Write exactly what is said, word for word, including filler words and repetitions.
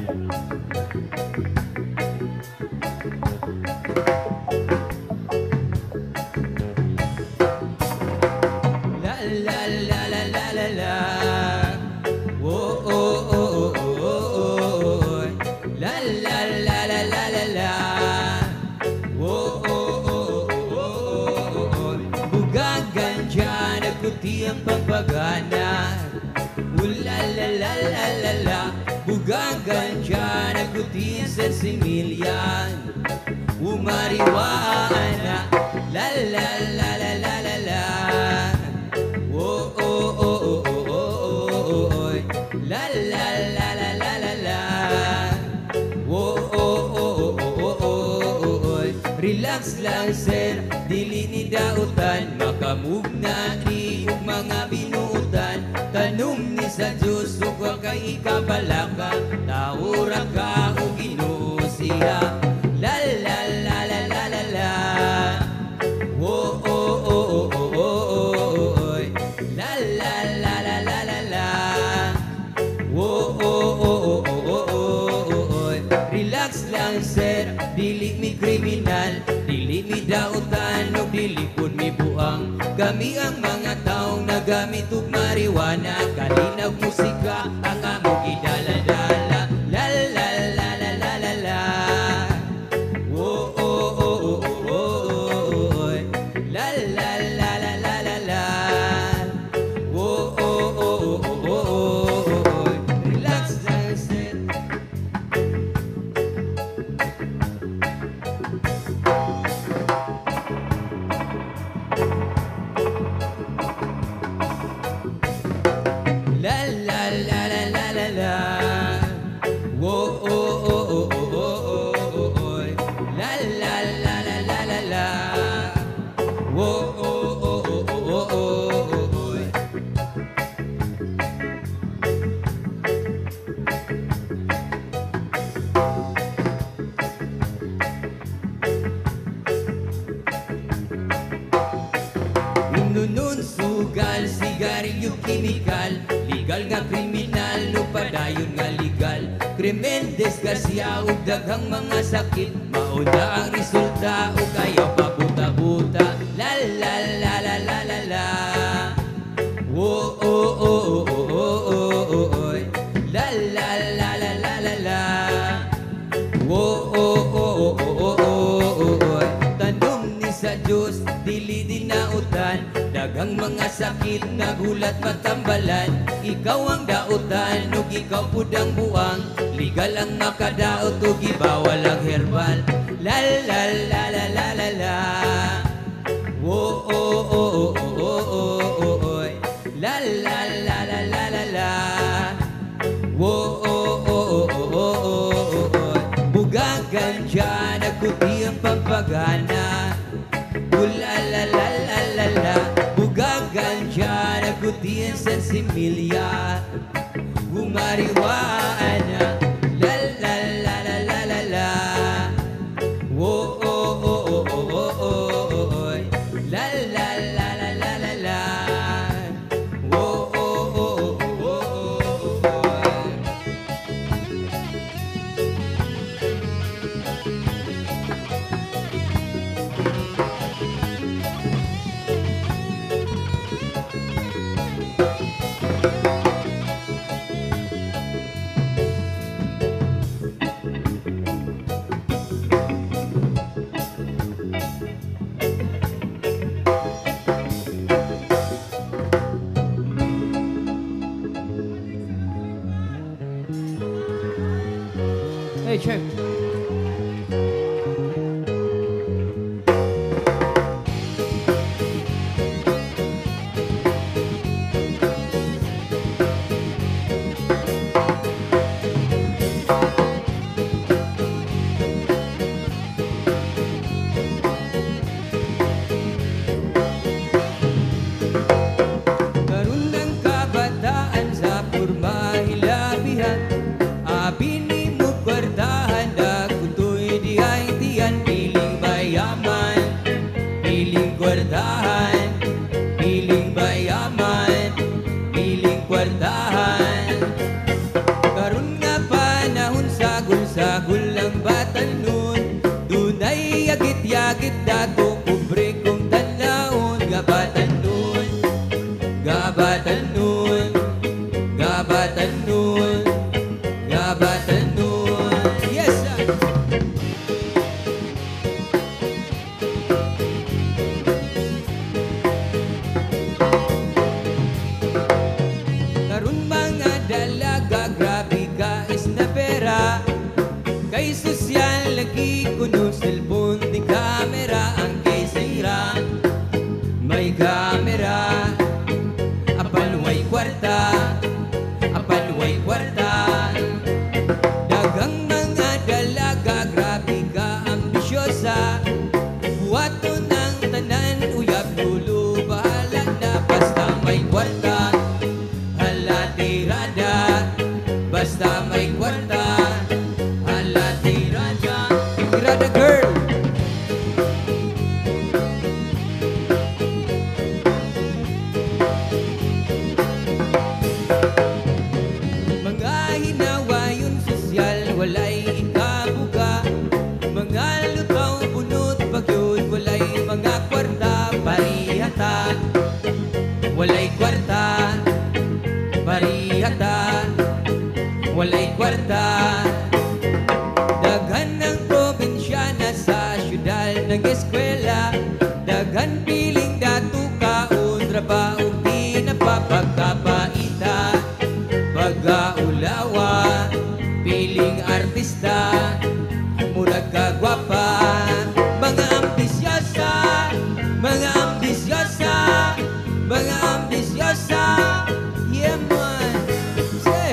Ang pampagana, ulalalalalalala, bugang ganja, nagkutin sa similyan, umariwana, lalalalalala, oh oh oh oh oh oh oh, lalalalalala, oh oh oh oh oh oh, relax lang sir, dili ni dautan, makamove na ni mga binutan, tanong ni sa Diyos, huwag kay ikabalaka, taura ka o Ginoo siya, la la la la la la la, oh oh oh oh oh oh, la la la la la la la, oh oh oh oh oh oh, relax lang sir, dili mi kriminal, dili mi dautan, o dili pun mi buang, kami ang mga taong nagamit og marijuana, kalinaw musika ang among idala-dala, la la la la la la la, oh oh oh oh oh, la la la la la la la, oh oh oh oh oh, relax lang sir. La la la la la la la, oh oh oh oh oh oh oh, la la la la la la la, oh oh oh oh oh oh oh. Inunun sugal, sigarilyo kimikal, legal nga kriminal, no padayon nga legal. Krimen, desgrasya, ug daghang mga sakit, mauna ang resulta, ug ayaw pabuta-buta. La la la la la la la, oh oh oh oh oh oh oh, la la la la la la la, oh oh oh oh oh oh, tanong ni sa Diyos, dili din nautan, daghang mga sakit, nagulat matambalan, ikaw ang dautan, ug ikaw pudang buang, legal ang makadaot, ug ibawal ang herbal, la la la la la la la, oh oh oh oh oh oh oh, la la la la la la la, oh oh oh oh oh oh, bugang ganja, nagkuti ang pampagana, ulalalala, bugang ganja, nagkuti ang sensimilya, umariwana, la la la la la la la, oh oh oh oh oh oh oh, la la la la la la la, oh oh oh oh oh oh. Hey, check. Karon ng kabataan sa purma hilabihan, abi ni mo kwartahan babatanon. Yes, sir. Karun mga dalaga, grabe ka is na pera. Kay sosyal lagi kuno cellphone di kamera ang kay sira. May kamera, apan way kwarta, apan way kwarta. Dagang mga dalaga, grabe ka ambisyosa. Buwato ng tanan, uyab dulo, bahala na basta may kwarta. Hala tirada, basta may kwarta. Hala tirada, tirada girl. Mga hinawayon sosyal, walay ikabuga. Mga lutaw, bunot, bagyod, walay mga kwarta, parihata. Walay kwarta, parihata. Walay kwarta. Daghan ng probinsya na sa syudal ng eskwela. Daghan piling dato kaon, trabaho di napapagkapaita. Pag-aulawa, piling artista, murag kagwapa. Mga ambisyosa, mga ambisyosa, mga ambisyosa. Yeah man, say.